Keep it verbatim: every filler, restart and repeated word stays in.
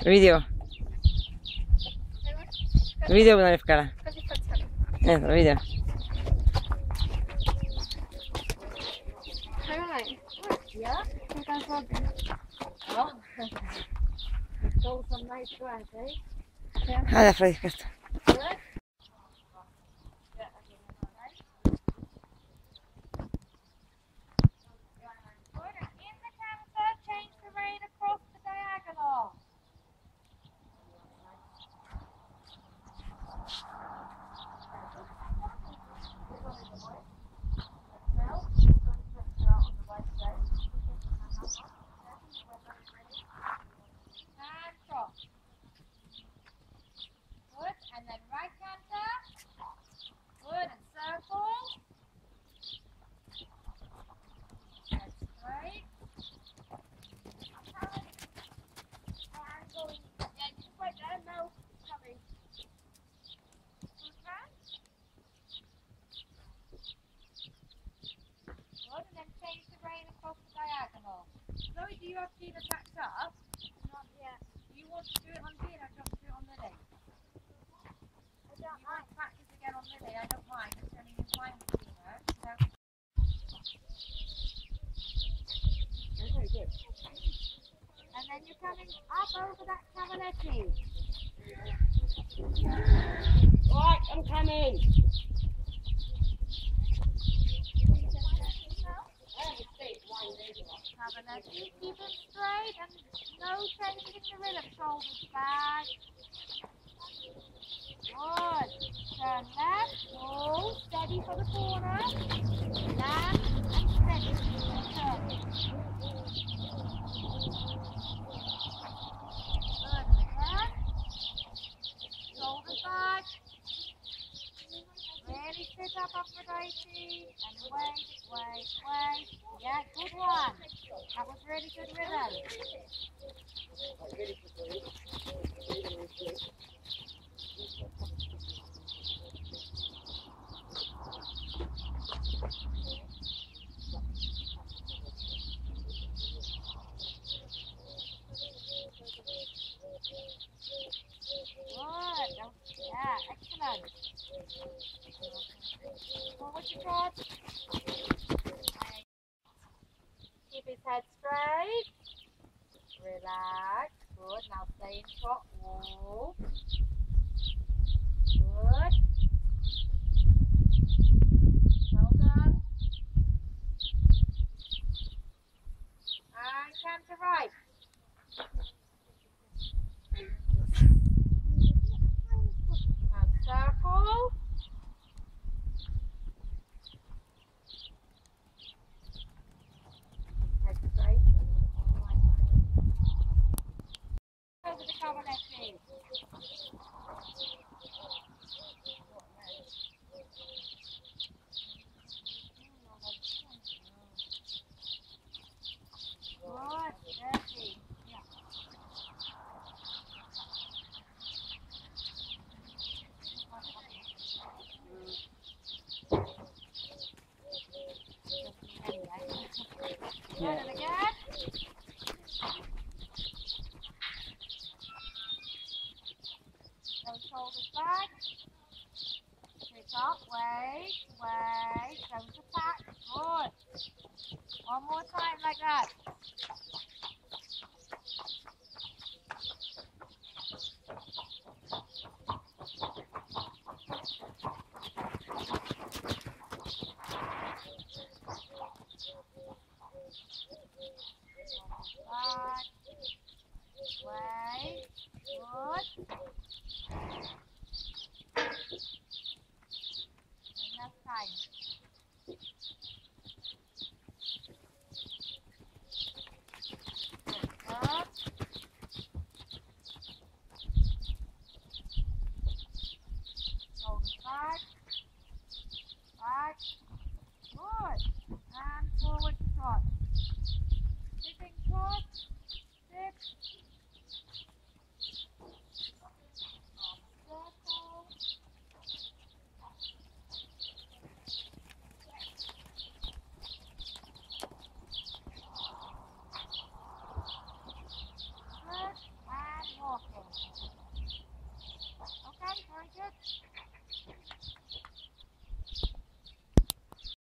Video. Video najpierw Kara. Nie, to video. Yeah, I think I'm vlogging. Oh, it's all some nice grass, eh? Yeah. Hadi Freddy, kasta. Good. And then right canter. Good, and circle. That's straight. And going. Yeah, just wait there. No, it's coming. Okay. Good, and then change the rein across the diagonal. Chloe, do you have Gina packed up? Not yet. Do you want to do it on Gina or do you want to do it on Lily? You want to practice again on Lily, I don't mind. It's only in time with Gina. So. Okay, good. And then you're coming up over that Cavalletti. Right, I'm coming. Cavalletti, keep him straight and no changing the rhythm. Shoulders back. Good. Turn left, pull, steady for the corner. Land and steady. Turn. Good, and again. Shoulders back. Really sit up, Aphrodite. And wait, wait, wait. Yeah, good one. That was really good rhythm. Good. Yeah, excellent. Forward to trot. Keep his head straight. Relax. Good. Now stay in trot. Walk. Good. Well done. And canter right. And circle. Head straight. Over the Cavalletti. Good, dirty. Yeah. Good, and again. Those shoulders back. Pick up, wait, wait. Don't attack. Good. One more time like that.